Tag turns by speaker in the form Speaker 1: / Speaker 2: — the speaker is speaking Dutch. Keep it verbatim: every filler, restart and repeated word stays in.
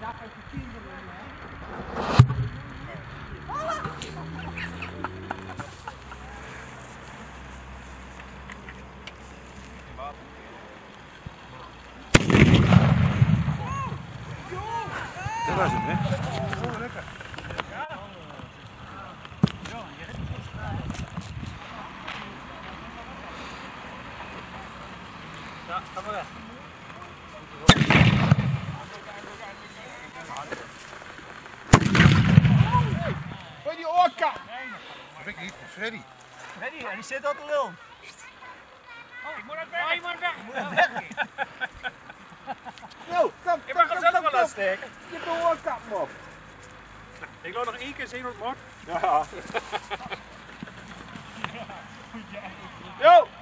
Speaker 1: Dat was het, hè?
Speaker 2: Oh, lekker.
Speaker 3: Ja, ga maar weg.
Speaker 2: Hoi die orka! Dat heb ik niet, Freddy.
Speaker 3: Freddy, die zit al te lul.
Speaker 4: Oh, ik moet uit weg. Oh, je moet weg.
Speaker 3: Je moet uit weg.
Speaker 2: Yo, kom,
Speaker 4: Ik mag hem zelf wel laten steken.
Speaker 2: Je hebt een orka op.
Speaker 4: Ik loop nog één keer zien hoe het moet.
Speaker 2: Ja. Yo!